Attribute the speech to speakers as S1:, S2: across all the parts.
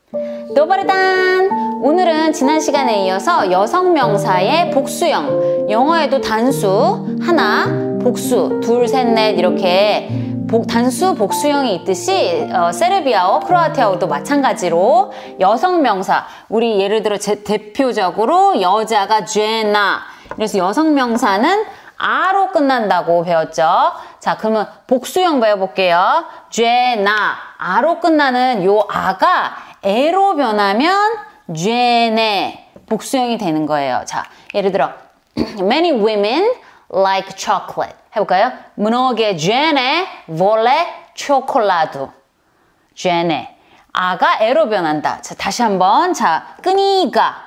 S1: 노바르단! 오늘은 지난 시간에 이어서 여성명사의 복수형, 영어에도 단수 하나, 복수 둘, 셋, 넷 이렇게 단수, 복수형이 있듯이 세르비아어, 크로아티아어도 마찬가지로 여성명사, 우리 예를 들어 대표적으로 여자가 죄나, 그래서 여성명사는 아로 끝난다고 배웠죠. 자, 그러면 복수형 배워볼게요. 죄나, 아로 끝나는 요 아가 에로 변하면 죄네, 복수형이 되는 거예요. 자, 예를 들어 Many women like chocolate. 해볼까요? Mnogie žene vole čokoládu. žene. 아가 에로 변한다. 자, 다시 한번. 자, 끄니가.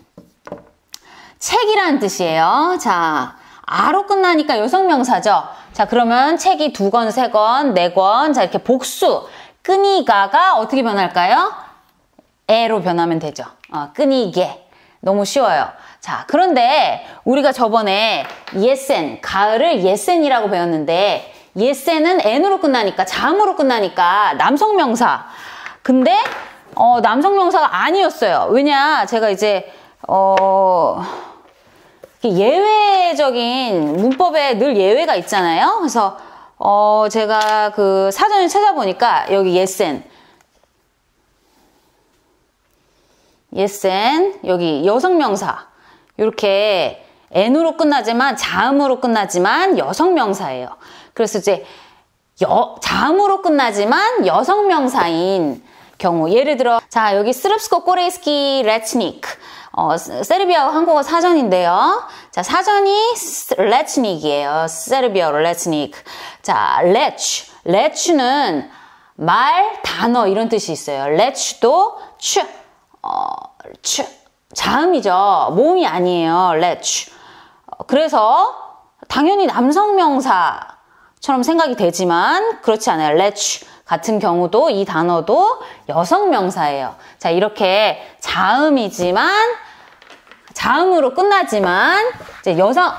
S1: 책이라는 뜻이에요. 자, 아로 끝나니까 여성명사죠. 자, 그러면 책이 2권, 3권, 4권. 자, 이렇게 복수. 끄니가가 어떻게 변할까요? 에로 변하면 되죠. 끄니게. 너무 쉬워요. 자, 그런데 우리가 저번에 예센, 가을을 예센이라고 배웠는데 예센은 n으로 끝나니까, 자음으로 끝나니까 남성명사. 근데 남성명사가 아니었어요. 왜냐, 제가 이제 예외적인 문법에 늘 예외가 있잖아요. 그래서 제가 그 사전을 찾아보니까 여기 예센, 여기 여성명사 이렇게 n으로 끝나지만 자음으로 끝나지만 여성명사예요. 그래서 이제 자음으로 끝나지만 여성명사인 경우, 예를 들어 자, 여기 스릅스코 꼬레이스키 레츠니크, 세르비아어 한국어 사전인데요. 자, 사전이 레츠닉이에요. 세르비아어로 레츠니크. 자, 레츠는 말, 단어 이런 뜻이 있어요. 레츠도 자음이죠. 모음이 아니에요. 레츠. 그래서 당연히 남성명사처럼 생각이 되지만 그렇지 않아요. 레츠 같은 경우도 이 단어도 여성명사예요. 자, 이렇게 자음으로 끝나지만 이제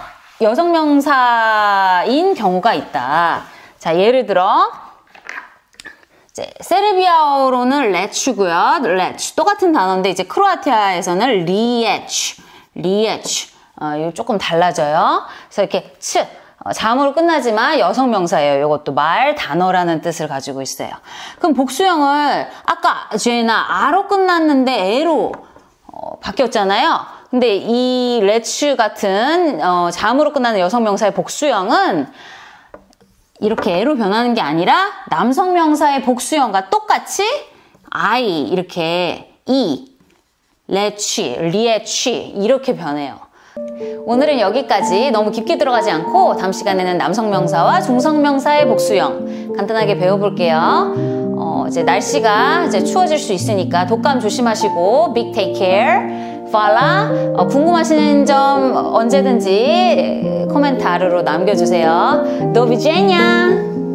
S1: 여성명사인 경우가 있다. 자, 예를 들어 이제 세르비아어로는 레츠고요. 레츠 똑같은 단어인데 이제 크로아티아에서는 리에츠. 이거 조금 달라져요. 그래서 이렇게 자음으로 끝나지만 여성명사예요. 이것도 말, 단어라는 뜻을 가지고 있어요. 그럼 복수형을 아까 죄나 아로 끝났는데 에로 바뀌었잖아요. 근데 이 레츠 같은 자음으로 끝나는 여성명사의 복수형은 이렇게 에로 변하는 게 아니라 남성명사의 복수형과 똑같이 I 이렇게 리에취 이렇게 변해요. 오늘은 여기까지. 너무 깊게 들어가지 않고 다음 시간에는 남성명사와 중성명사의 복수형 간단하게 배워볼게요. 이제 날씨가 이제 추워질 수 있으니까 독감 조심하시고 big take care. 팔라. 궁금하신 점 언제든지 코멘트 아래로 남겨주세요. Do widzenia!